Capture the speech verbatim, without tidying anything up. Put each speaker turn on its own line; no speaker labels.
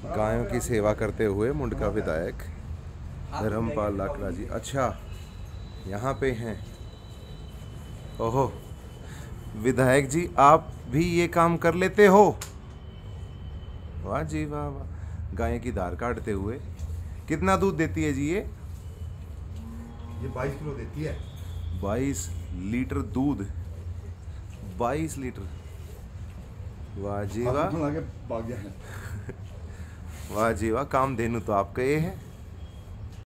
गायों की सेवा करते हुए मुंडका विधायक धर्मपाल लाकड़ा जी। अच्छा, यहाँ पे हैं। ओहो, विधायक जी आप भी ये काम कर लेते हो? वाह जी वाह वाह। गाय की धार काटते हुए। कितना दूध देती है जी ये?
ये बाईस किलो देती है।
बाईस लीटर दूध। बाईस लीटर। वाह जी वाह।
भाग गया है।
वाह जी वाह, काम धेनु तो आपका ये है।